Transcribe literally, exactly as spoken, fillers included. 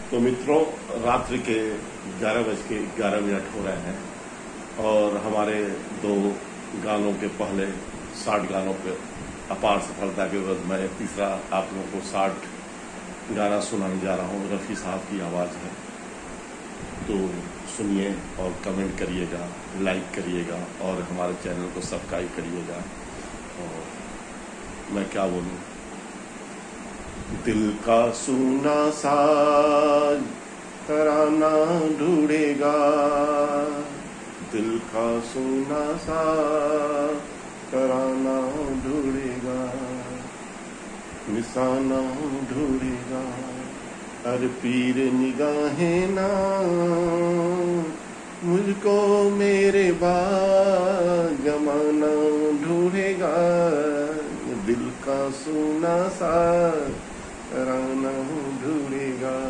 तो मित्रों, रात्रि के ग्यारह बज के ग्यारह मिनट हो रहे हैं और हमारे दो गानों के पहले साठ गानों पे अपार सफलता के बाद मैं तीसरा आप लोगों को साठ गाना सुनाने जा रहा हूँ। रफ़ी साहब की आवाज़ है, तो सुनिए और कमेंट करिएगा, लाइक करिएगा और हमारे चैनल को सब्सक्राइब करिएगा। और मैं क्या बोलूँ, दिल का सुना साज तराना ढूंढेगा, दिल का सुना साज तराना ढूंढेगा, निशाना ढूंढेगा। अरे पीर निगाहें ना मुझको मेरे बाद जमाना ढूंढेगा, दिल का सुना सा तराना ढूंढेगा।